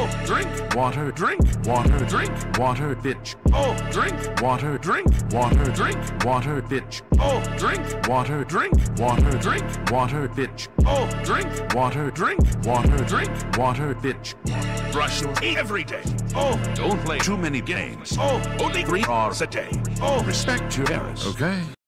Oh, drink water, drink water, drink water, bitch. Oh, drink water, drink water, drink water, bitch. Oh, drink water, drink water, drink water, bitch. Oh, drink water, drink water, drink water, bitch. Brush your teeth every day. Oh, Don't play too many games. oh, Only 3 hours a day. oh. Respect your parents. Okay.